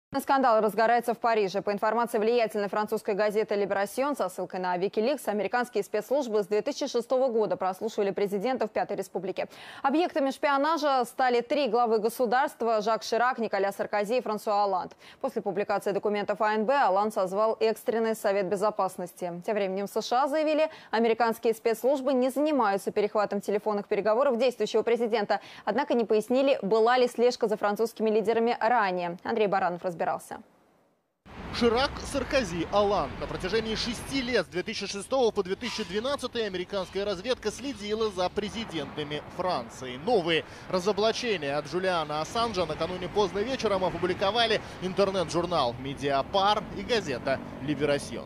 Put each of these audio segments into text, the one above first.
Скандал разгорается в Париже. По информации влиятельной французской газеты «Либерасьон» со ссылкой на Wikileaks, американские спецслужбы с 2006 года прослушивали президентов Пятой Республики. Объектами шпионажа стали 3 главы государства – Жак Ширак, Николя Саркози и Франсуа Олланд. После публикации документов АНБ Олланд созвал экстренный совет безопасности. Тем временем в США заявили, американские спецслужбы не занимаются перехватом телефонных переговоров действующего президента. Однако не пояснили, была ли слежка за французскими лидерами ранее. Андрей Баранов разбирался. Ширак, Саркози, Олланд. На протяжении 6 лет с 2006 по 2012 американская разведка следила за президентами Франции. Новые разоблачения от Джулиана Ассанжа накануне поздно вечером опубликовали интернет-журнал «Медиапар» и газета «Либерасьон».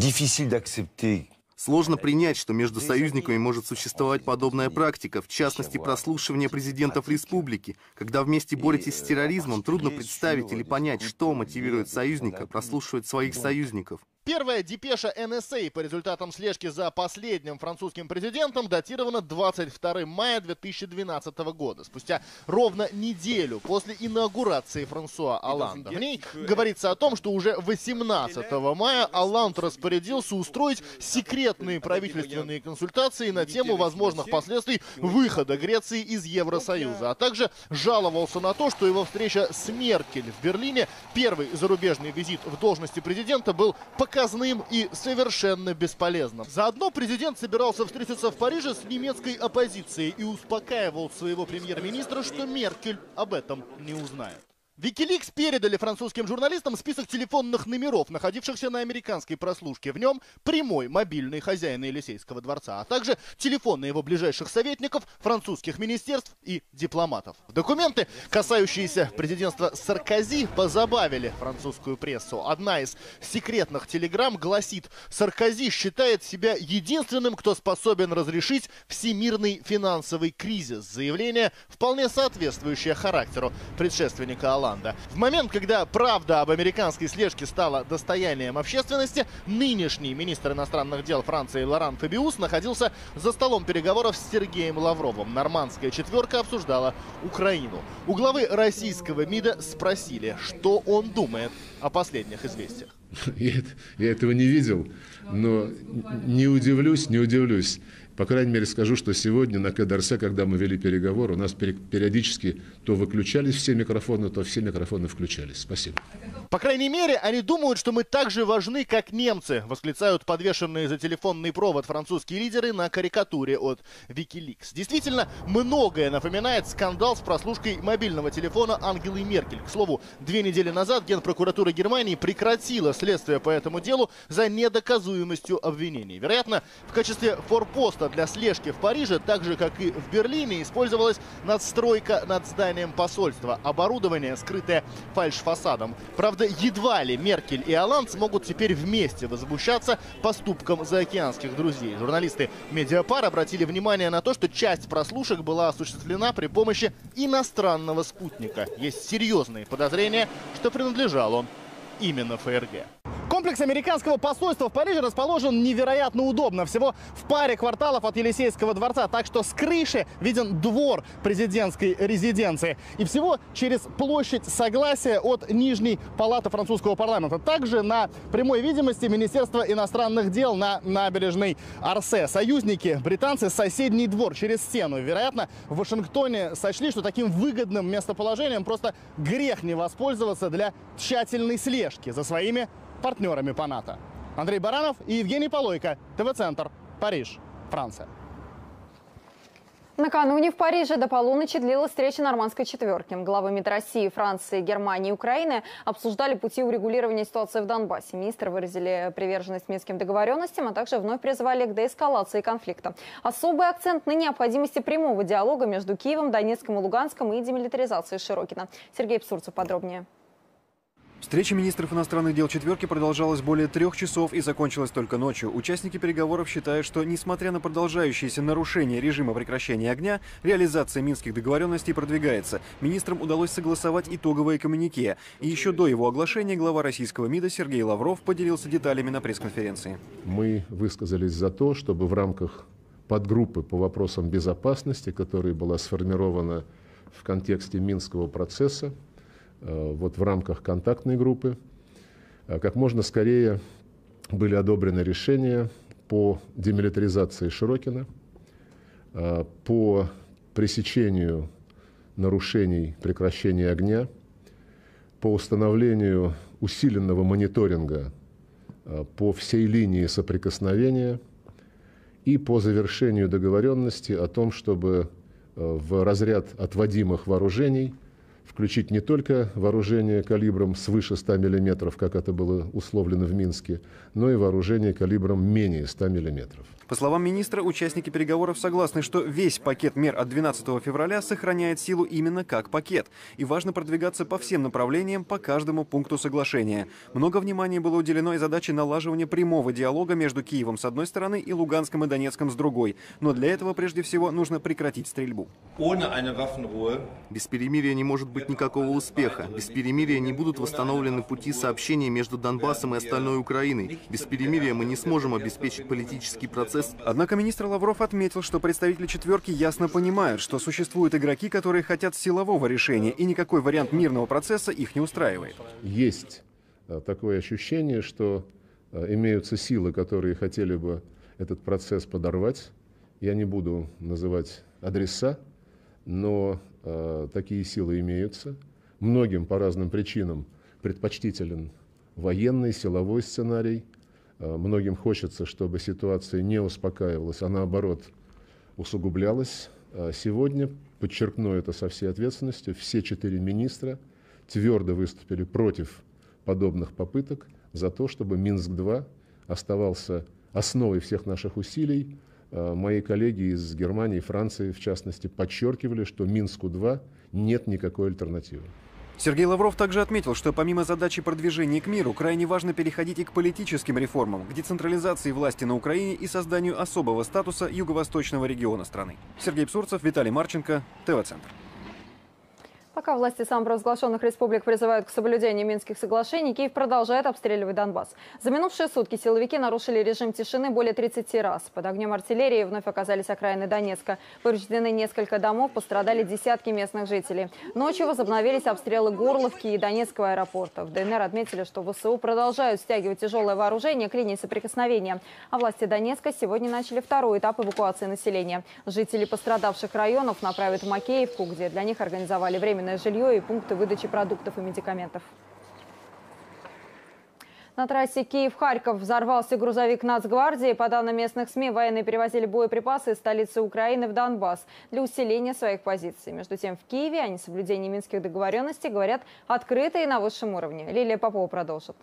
Сложно принять, что между союзниками может существовать подобная практика, в частности, прослушивание президентов республики. Когда вместе боретесь с терроризмом, трудно представить или понять, что мотивирует союзника прослушивать своих союзников. Первая депеша НСА по результатам слежки за последним французским президентом датирована 22 мая 2012 года, спустя ровно неделю после инаугурации Франсуа Олланда. В ней говорится о том, что уже 18 мая Олланд распорядился устроить секретные правительственные консультации на тему возможных последствий выхода Греции из Евросоюза, а также жаловался на то, что его встреча с Меркель в Берлине, первый зарубежный визит в должности президента, был показным и совершенно бесполезным. Заодно президент собирался встретиться в Париже с немецкой оппозицией и успокаивал своего премьер-министра, что Меркель об этом не узнает. Wikileaks передали французским журналистам список телефонных номеров, находившихся на американской прослушке. В нем прямой мобильный хозяина Елисейского дворца, а также телефоны его ближайших советников, французских министерств и дипломатов. Документы, касающиеся президентства Саркози, позабавили французскую прессу. Одна из секретных телеграмм гласит: Саркози считает себя единственным, кто способен разрешить всемирный финансовый кризис. Заявление, вполне соответствующее характеру предшественника Олланда. В момент, когда правда об американской слежке стала достоянием общественности, нынешний министр иностранных дел Франции Лоран Фабиус находился за столом переговоров с Сергеем Лавровым. Нормандская четверка обсуждала Украину. У главы российского МИДа спросили, что он думает о последних известиях. Я этого не видел, но не удивлюсь. По крайней мере, скажу, что сегодня на Quai d'Orsay, когда мы вели переговоры, у нас периодически то выключались все микрофоны, то все микрофоны включались. Спасибо. По крайней мере, они думают, что мы так же важны, как немцы, восклицают подвешенные за телефонный провод французские лидеры на карикатуре от Wikileaks. Действительно, многое напоминает скандал с прослушкой мобильного телефона Ангелы Меркель. К слову, 2 недели назад Генпрокуратура Германии прекратила следствие по этому делу за недоказуемостью обвинений. Вероятно, в качестве форпоста для слежки в Париже, так же как и в Берлине, использовалась надстройка над зданием посольства. Оборудование, скрытое фальшфасадом. Правда, едва ли Меркель и Олланд смогут теперь вместе возмущаться поступкам заокеанских друзей. Журналисты Медиапар обратили внимание на то, что часть прослушек была осуществлена при помощи иностранного спутника. Есть серьезные подозрения, что принадлежал он именно ФРГ. Комплекс американского посольства в Париже расположен невероятно удобно. Всего в паре кварталов от Елисейского дворца. Так что с крыши виден двор президентской резиденции. И всего через площадь Согласия от Нижней палаты французского парламента. Также на прямой видимости Министерство иностранных дел на набережной Орсе. Союзники британцы — соседний двор через стену. Вероятно, в Вашингтоне сочли, что таким выгодным местоположением просто грех не воспользоваться для тщательной слежки за своими партнерами по НАТО. Андрей Баранов и Евгений Полойко, ТВ-центр, Париж, Франция. Накануне в Париже до полуночи длилась встреча нормандской четверки. Главы МИД России, Франции, Германии и Украины обсуждали пути урегулирования ситуации в Донбассе. Министры выразили приверженность минским договоренностям, а также вновь призвали к деэскалации конфликта. Особый акцент на необходимости прямого диалога между Киевом, Донецком и Луганском и демилитаризацией Широкино. Сергей Псурцев подробнее. Встреча министров иностранных дел четверки продолжалась более 3 часов и закончилась только ночью. Участники переговоров считают, что, несмотря на продолжающиеся нарушения режима прекращения огня, реализация минских договоренностей продвигается. Министрам удалось согласовать итоговое коммюнике. И еще до его оглашения глава российского МИДа Сергей Лавров поделился деталями на пресс-конференции. Мы высказались за то, чтобы в рамках подгруппы по вопросам безопасности, которая была сформирована в контексте Минского процесса, вот в рамках контактной группы. Как можно скорее были одобрены решения по демилитаризации Широкина, по пресечению нарушений прекращения огня, по установлению усиленного мониторинга по всей линии соприкосновения и по завершению договоренности о том, чтобы в разряд отводимых вооружений включить не только вооружение калибром свыше 100 мм, как это было условлено в Минске, но и вооружение калибром менее 100 мм. По словам министра, участники переговоров согласны, что весь пакет мер от 12 февраля сохраняет силу именно как пакет. И важно продвигаться по всем направлениям, по каждому пункту соглашения. Много внимания было уделено и задаче налаживания прямого диалога между Киевом с одной стороны и Луганском и Донецком с другой. Но для этого прежде всего нужно прекратить стрельбу. Без перемирия не может быть никакого успеха. Без перемирия не будут восстановлены пути сообщения между Донбассом и остальной Украиной. Без перемирия мы не сможем обеспечить политический процесс. Однако министр Лавров отметил, что представители «четверки» ясно понимают, что существуют игроки, которые хотят силового решения, и никакой вариант мирного процесса их не устраивает. Есть такое ощущение, что имеются силы, которые хотели бы этот процесс подорвать. Я не буду называть адреса, но такие силы имеются. Многим по разным причинам предпочтителен военный, силовой сценарий. Многим хочется, чтобы ситуация не успокаивалась, а наоборот усугублялась. Сегодня, подчеркну это со всей ответственностью, все 4 министра твердо выступили против подобных попыток за то, чтобы Минск-2 оставался основой всех наших усилий. Мои коллеги из Германии и Франции, в частности, подчеркивали, что Минску-2 нет никакой альтернативы. Сергей Лавров также отметил, что помимо задачи продвижения к миру, крайне важно переходить и к политическим реформам, к децентрализации власти на Украине и созданию особого статуса юго-восточного региона страны. Сергей Псурцев, Виталий Марченко, ТВ-центр. Пока власти самопровозглашенных республик призывают к соблюдению Минских соглашений, Киев продолжает обстреливать Донбасс. За минувшие сутки силовики нарушили режим тишины более 30 раз. Под огнем артиллерии вновь оказались окраины Донецка. Повреждены несколько домов, пострадали десятки местных жителей. Ночью возобновились обстрелы Горловки и Донецкого аэропорта. В ДНР отметили, что ВСУ продолжают стягивать тяжелое вооружение к линии соприкосновения. А власти Донецка сегодня начали второй этап эвакуации населения. Жители пострадавших районов направят в Макеевку, где для них организовали временное жилье и пункты выдачи продуктов и медикаментов. На трассе Киев-Харьков взорвался грузовик Нацгвардии. По данным местных СМИ, военные перевозили боеприпасы из столицы Украины в Донбасс для усиления своих позиций. Между тем, в Киеве о несоблюдении минских договоренностей говорят открыто и на высшем уровне. Лилия Попова продолжит.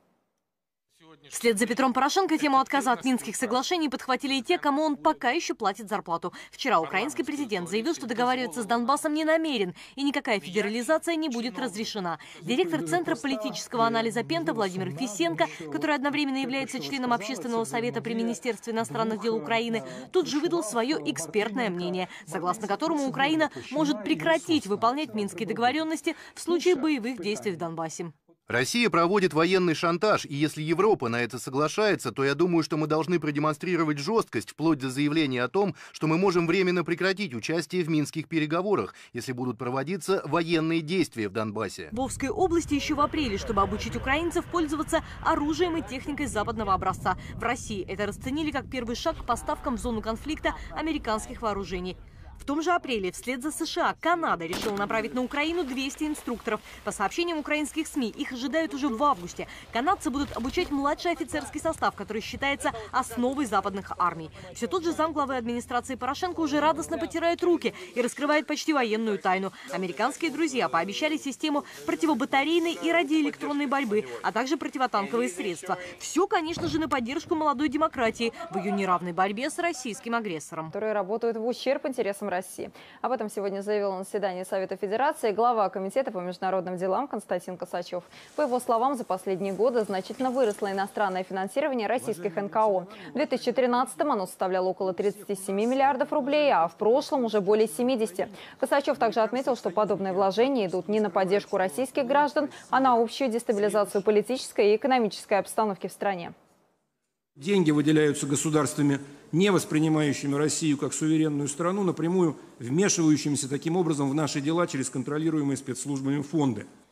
Вслед за Петром Порошенко тему отказа от Минских соглашений подхватили и те, кому он пока еще платит зарплату. Вчера украинский президент заявил, что договариваться с Донбассом не намерен и никакая федерализация не будет разрешена. Директор Центра политического анализа Пента Владимир Фисенко, который одновременно является членом Общественного совета при Министерстве иностранных дел Украины, тут же выдал свое экспертное мнение, согласно которому Украина может прекратить выполнять Минские договоренности в случае боевых действий в Донбассе. Россия проводит военный шантаж, и если Европа на это соглашается, то я думаю, что мы должны продемонстрировать жесткость, вплоть до заявления о том, что мы можем временно прекратить участие в минских переговорах, если будут проводиться военные действия в Донбассе. В Овской области еще в апреле, чтобы обучить украинцев пользоваться оружием и техникой западного образца. В России это расценили как первый шаг к поставкам в зону конфликта американских вооружений. В том же апреле вслед за США Канада решила направить на Украину 200 инструкторов. По сообщениям украинских СМИ, их ожидают уже в августе. Канадцы будут обучать младший офицерский состав, который считается основой западных армий. Все тот же замглавы администрации Порошенко уже радостно потирает руки и раскрывает почти военную тайну. Американские друзья пообещали систему противобатарейной и радиоэлектронной борьбы, а также противотанковые средства. Все, конечно же, на поддержку молодой демократии в ее неравной борьбе с российским агрессором. Которые работают в ущерб интересам России. Об этом сегодня заявил на заседании Совета Федерации глава Комитета по международным делам Константин Косачев. По его словам, за последние годы значительно выросло иностранное финансирование российских НКО. В 2013-м оно составляло около 37 миллиардов рублей, а в прошлом уже более 70. Косачев также отметил, что подобные вложения идут не на поддержку российских граждан, а на общую дестабилизацию политической и экономической обстановки в стране. Деньги выделяются государствами, не воспринимающими Россию как суверенную страну, напрямую вмешивающимися таким образом в наши дела через контролируемые спецслужбами фонды.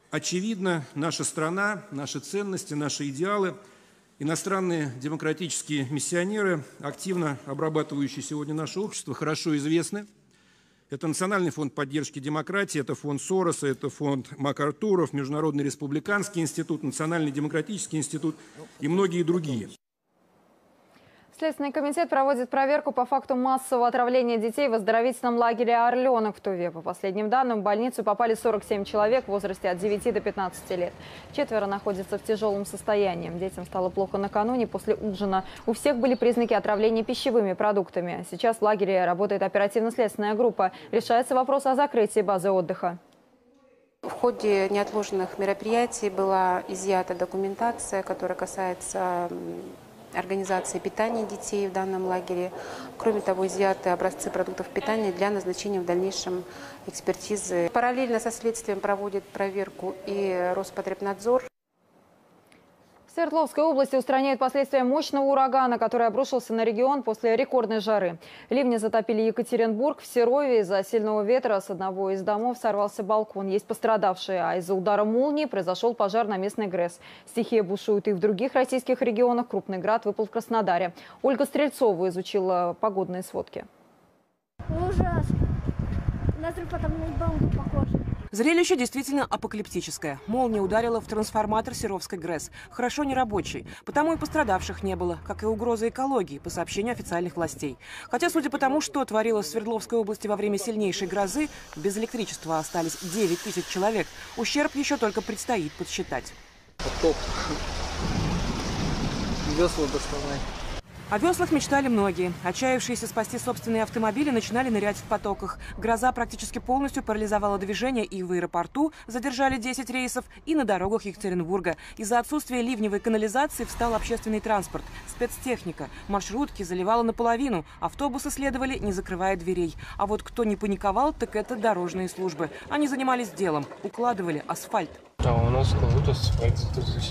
очевидно, наша страна, наши ценности, наши идеалы, иностранные демократические миссионеры, активно обрабатывающие сегодня наше общество, хорошо известны. Это Национальный фонд поддержки демократии, это фонд Сороса, это фонд МакАртуров, Международный республиканский институт, Национальный демократический институт и многие другие. Следственный комитет проводит проверку по факту массового отравления детей в оздоровительном лагере «Орленок» в Туве. По последним данным, в больницу попали 47 человек в возрасте от 9 до 15 лет. 4 находятся в тяжелом состоянии. Детям стало плохо накануне после ужина. У всех были признаки отравления пищевыми продуктами. Сейчас в лагере работает оперативно-следственная группа. Решается вопрос о закрытии базы отдыха. В ходе неотложных мероприятий была изъята документация, которая касается организации питания детей в данном лагере. Кроме того, изъяты образцы продуктов питания для назначения в дальнейшем экспертизы. Параллельно со следствием проводит проверку и Роспотребнадзор. В Свердловской области устраняют последствия мощного урагана, который обрушился на регион после рекордной жары. Ливни затопили Екатеринбург. В Серове из-за сильного ветра с одного из домов сорвался балкон. Есть пострадавшие, а из-за удара молнии произошел пожар на местной ГРЭС. Стихия бушует и в других российских регионах. Крупный град выпал в Краснодаре. Ольга Стрельцова изучила погодные сводки. Ужасно. На взрывоатомную бомбу похоже. Зрелище действительно апокалиптическое. Молния ударила в трансформатор Серовской ГРЭС. Хорошо не рабочий. Потому и пострадавших не было, как и угроза экологии, по сообщению официальных властей. Хотя, судя по тому, что творилось в Свердловской области во время сильнейшей грозы, без электричества остались 9 тысяч человек. Ущерб еще только предстоит подсчитать. Потоп. Весла доставай. О веслах мечтали многие. Отчаявшиеся спасти собственные автомобили начинали нырять в потоках. Гроза практически полностью парализовала движение и в аэропорту задержали 10 рейсов, и на дорогах Екатеринбурга. Из-за отсутствия ливневой канализации встал общественный транспорт, спецтехника. Маршрутки заливало наполовину, автобусы следовали, не закрывая дверей. А вот кто не паниковал, так это дорожные службы. Они занимались делом, укладывали асфальт. А у нас кладут асфальт здесь.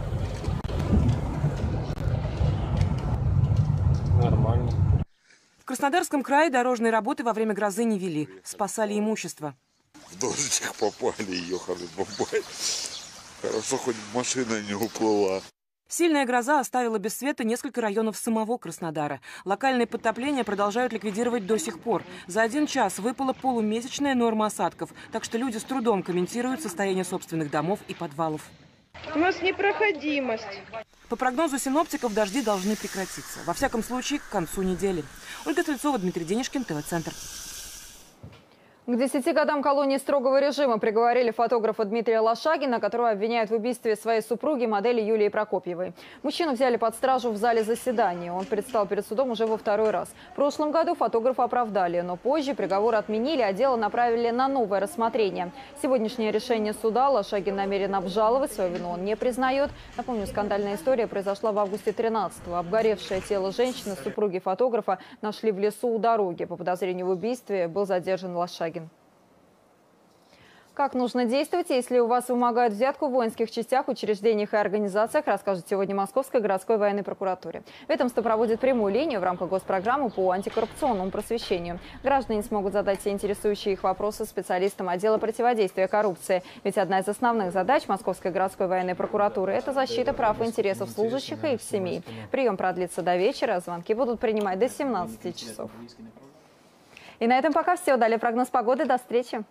Нормально. В Краснодарском крае дорожные работы во время грозы не вели. Спасали имущество. В дождик попали, ехали бомбой. Хорошо, хоть машина не уплыла. Сильная гроза оставила без света несколько районов самого Краснодара. Локальные подтопления продолжают ликвидировать до сих пор. За 1 час выпала полумесячная норма осадков. Так что люди с трудом комментируют состояние собственных домов и подвалов. У нас непроходимость. По прогнозу синоптиков, дожди должны прекратиться. Во всяком случае, к концу недели. Ольга Стрельцова, Дмитрий Денежкин, ТВ-центр. К 10 годам колонии строгого режима приговорили фотографа Дмитрия Лошагина, которого обвиняют в убийстве своей супруги, модели Юлии Прокопьевой. Мужчину взяли под стражу в зале заседания. Он предстал перед судом уже во 2-й раз. В прошлом году фотографа оправдали, но позже приговор отменили, а дело направили на новое рассмотрение. Сегодняшнее решение суда Лошагин намерен обжаловать, свою вину он не признает. Напомню, скандальная история произошла в августе 13-го. Обгоревшее тело женщины, супруги фотографа, нашли в лесу у дороги. По подозрению в убийстве был задержан Лошагин. Как нужно действовать, если у вас вымогают взятку в воинских частях, учреждениях и организациях, расскажет сегодня Московской городской военной прокуратуре. Ведомство проводит прямую линию в рамках госпрограммы по антикоррупционному просвещению. Граждане смогут задать все интересующие их вопросы специалистам отдела противодействия коррупции. Ведь одна из основных задач Московской городской военной прокуратуры – это защита прав и интересов служащих и их семей. Прием продлится до вечера, звонки будут принимать до 17 часов. И на этом пока все. Далее прогноз погоды. До встречи.